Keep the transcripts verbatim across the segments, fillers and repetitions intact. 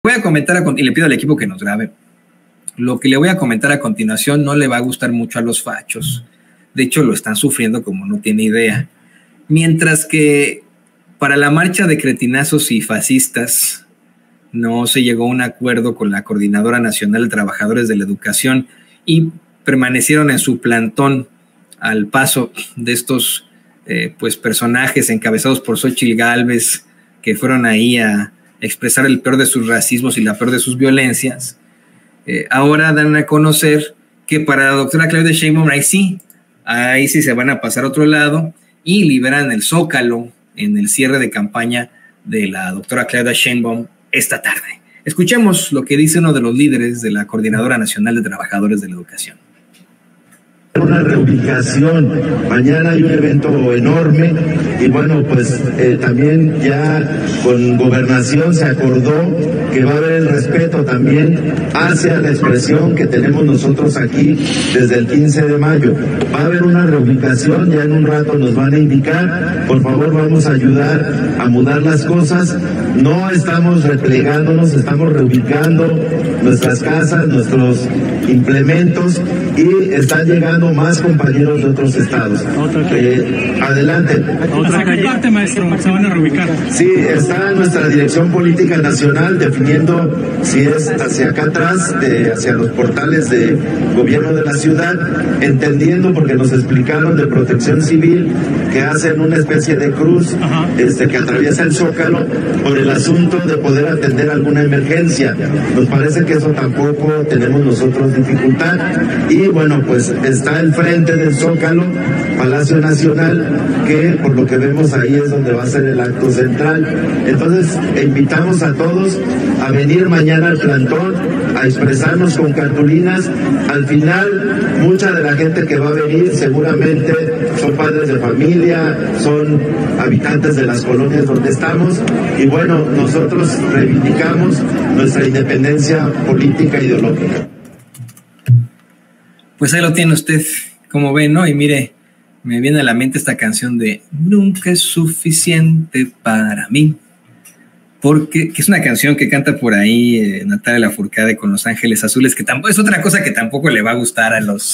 Voy a comentar a, y le pido al equipo que nos grabe. Lo que le voy a comentar a continuación no le va a gustar mucho a los fachos. De hecho, lo están sufriendo como no tiene idea. Mientras que para la marcha de cretinazos y fascistas no se llegó a un acuerdo con la Coordinadora Nacional de Trabajadores de la Educación y permanecieron en su plantón al paso de estos eh, pues personajes encabezados por Xóchitl Gálvez, que fueron ahí a expresar el peor de sus racismos y la peor de sus violencias. Eh, ahora dan a conocer que para la doctora Claudia Sheinbaum ahí sí, ahí sí se van a pasar a otro lado y liberan el Zócalo en el cierre de campaña de la doctora Claudia Sheinbaum esta tarde. Escuchemos lo que dice uno de los líderes de la Coordinadora Nacional de Trabajadores de la Educación. Una reubicación, mañana hay un evento enorme y bueno, pues eh, también ya con Gobernación se acordó que va a haber el respeto también hacia la expresión que tenemos nosotros aquí desde el quince de mayo. Va a haber una reubicación, ya en un rato nos van a indicar, por favor vamos a ayudar a mudar las cosas, no estamos replegándonos, estamos reubicando nuestras casas, nuestros implementos y están llegando más compañeros de otros estados. Eh, adelante. ¿Hacia qué parte, maestro, se van a reubicar? Sí, está nuestra Dirección Política Nacional definiendo si es hacia acá atrás, de, hacia los portales de gobierno de la ciudad, entendiendo porque nos explicaron de Protección Civil que hacen una especie de cruz este, que atraviesa el Zócalo por el asunto de poder atender alguna emergencia. Nos parece que eso tampoco tenemos nosotros dificultad y bueno, pues está el frente del Zócalo, Palacio Nacional, que por lo que vemos ahí es donde va a ser el acto central. Entonces, invitamos a todos a venir mañana al plantón, a expresarnos con cartulinas. Al final, mucha de la gente que va a venir seguramente son padres de familia, son habitantes de las colonias donde estamos y bueno, nosotros reivindicamos nuestra independencia política e ideológica. Pues ahí lo tiene usted, como ven, ¿no? Y mire, me viene a la mente esta canción de Nunca es suficiente para mí, porque que es una canción que canta por ahí eh, Natalia Lafourcade con Los Ángeles Azules, que tampoco es otra cosa que tampoco le va a gustar a los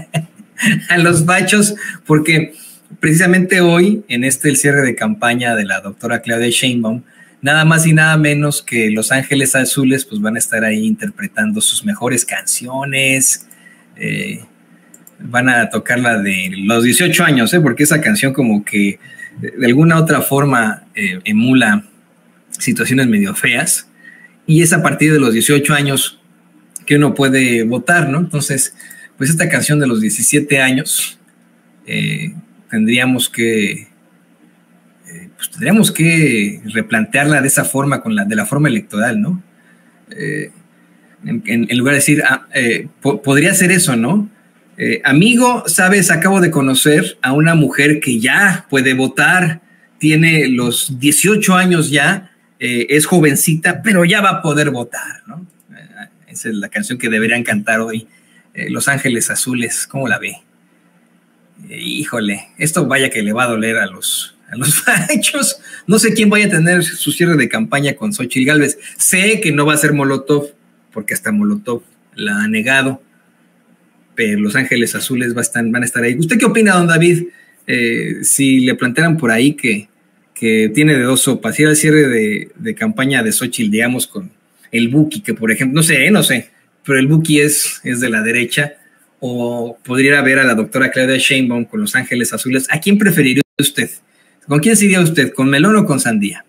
a los fachos, porque precisamente hoy, en este el cierre de campaña de la doctora Claudia Sheinbaum, nada más y nada menos que Los Ángeles Azules pues van a estar ahí interpretando sus mejores canciones. Eh, van a tocar la de los dieciocho años, ¿eh? Porque esa canción como que de alguna otra forma eh, emula situaciones medio feas y es a partir de los dieciocho años que uno puede votar, ¿no? Entonces, pues esta canción de los diecisiete años eh, tendríamos que eh, pues tendríamos que replantearla de esa forma, con la, de la forma electoral, ¿no? Eh, En, en, en lugar de decir, ah, eh, po podría ser eso, ¿no? Eh, amigo, sabes, acabo de conocer a una mujer que ya puede votar, tiene los dieciocho años ya, eh, es jovencita, pero ya va a poder votar, ¿no? Eh, esa es la canción que deberían cantar hoy. Eh, Los Ángeles Azules, ¿cómo la ve? Eh, híjole, esto vaya que le va a doler a los... a los fachos. No sé quién vaya a tener su cierre de campaña con Xóchitl Gálvez. Sé que no va a ser Molotov, porque hasta Molotov la ha negado, pero Los Ángeles Azules va a estar, van a estar ahí. ¿Usted qué opina, don David? Eh, si le plantearan por ahí que, que tiene de dos sopas, ir al cierre de, de campaña de Xóchitl, digamos, con el Buki, que por ejemplo, no sé, no sé, pero el Buki es, es de la derecha, o podría ver a la doctora Claudia Sheinbaum con Los Ángeles Azules. ¿A quién preferiría usted? ¿Con quién se iría usted? ¿Con melón o con sandía?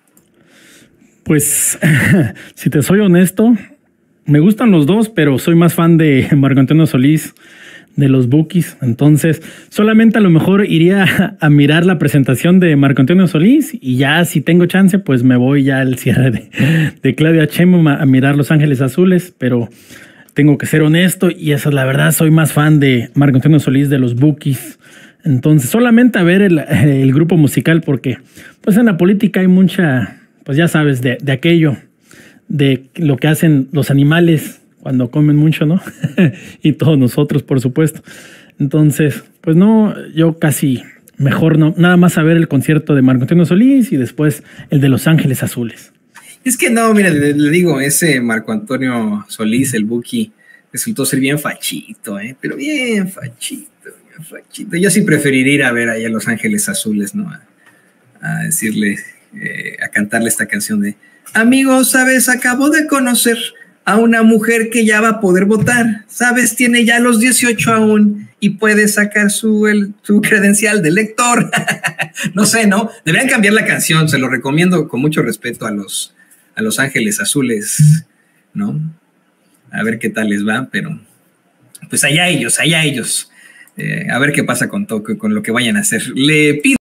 Pues, si te soy honesto, me gustan los dos, pero soy más fan de Marco Antonio Solís, de los Bukis. Entonces, solamente a lo mejor iría a, a mirar la presentación de Marco Antonio Solís y ya si tengo chance, pues me voy ya al cierre de, de Claudia Sheinbaum a, a mirar Los Ángeles Azules, pero tengo que ser honesto y esa es la verdad, soy más fan de Marco Antonio Solís, de los Bukis. Entonces, solamente a ver el, el grupo musical porque pues en la política hay mucha, pues ya sabes, de, de aquello, de lo que hacen los animales cuando comen mucho, ¿no? Y todos nosotros, por supuesto. Entonces, pues no, yo casi mejor no, nada más a ver el concierto de Marco Antonio Solís y después el de Los Ángeles Azules. Es que no, mire, le, le digo, ese Marco Antonio Solís, el Buki, resultó ser bien fachito, ¿eh? Pero bien fachito, bien fachito. Yo sí preferiría ir a ver ahí a Los Ángeles Azules, ¿no? A, a decirle, eh, a cantarle esta canción de amigo, ¿sabes? Acabo de conocer a una mujer que ya va a poder votar, ¿sabes? Tiene ya los dieciocho aún y puede sacar su, el, su credencial de lector. No sé, ¿no? Deberían cambiar la canción, se lo recomiendo con mucho respeto a los, a Los Ángeles Azules, ¿no? A ver qué tal les va, pero pues allá ellos, allá ellos. Eh, a ver qué pasa con todo, con lo que vayan a hacer. Le pido